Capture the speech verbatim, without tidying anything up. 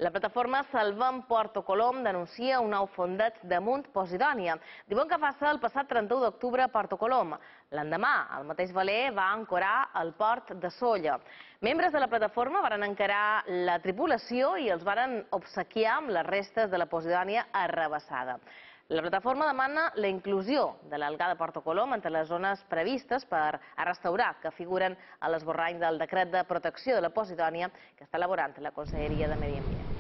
La plataforma Salvem Porto Colom denuncia un nou fondeig damunt Posidònia. Diuen que passa el passat trenta-u d'octubre a Porto Colom. L'endemà, el mateix veler va ancorar al port de Sóller. Membres de la plataforma varen encarar la tripulació i els varen obsequiar amb les restes de la Posidònia arrabassada. La plataforma demana la inclusió de l'algar de Porto Colom entre les zones previstes per a restaurar que figuren a l'esborrany del decret de protecció de la Posidònia que està elaborant la Conselleria de Medi Ambient.